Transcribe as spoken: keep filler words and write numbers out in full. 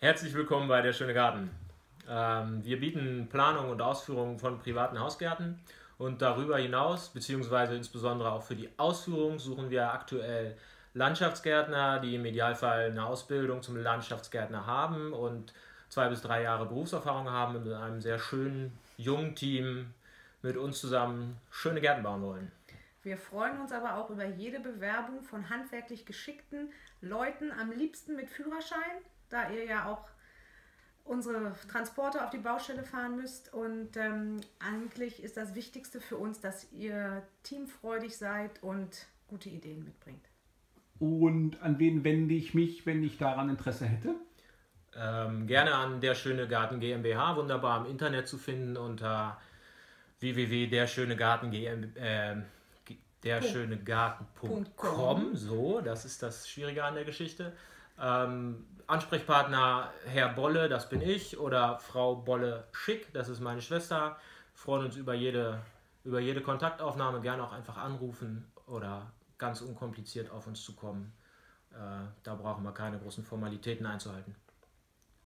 Herzlich willkommen bei Der schöne Garten. Ähm, wir bieten Planung und Ausführung von privaten Hausgärten und darüber hinaus, beziehungsweise insbesondere auch für die Ausführung, suchen wir aktuell Landschaftsgärtner, die im Idealfall eine Ausbildung zum Landschaftsgärtner haben und zwei bis drei Jahre Berufserfahrung haben und mit einem sehr schönen, jungen Team mit uns zusammen schöne Gärten bauen wollen. Wir freuen uns aber auch über jede Bewerbung von handwerklich geschickten Leuten, am liebsten mit Führerschein, da ihr ja auch unsere Transporte auf die Baustelle fahren müsst. Und ähm, eigentlich ist das Wichtigste für uns, dass ihr teamfreudig seid und gute Ideen mitbringt. Und an wen wende ich mich, wenn ich daran Interesse hätte? Ähm, gerne an Der schöne Garten GmbH, wunderbar im Internet zu finden unter w w w punkt der schöne garten punkt com. So, das ist das Schwierige an der Geschichte. Ähm, Ansprechpartner Herr Bolle, das bin ich, oder Frau Bolle Schick, das ist meine Schwester. Wir freuen uns über jede, über jede Kontaktaufnahme, gerne auch einfach anrufen oder ganz unkompliziert auf uns zukommen. Äh, da brauchen wir keine großen Formalitäten einzuhalten.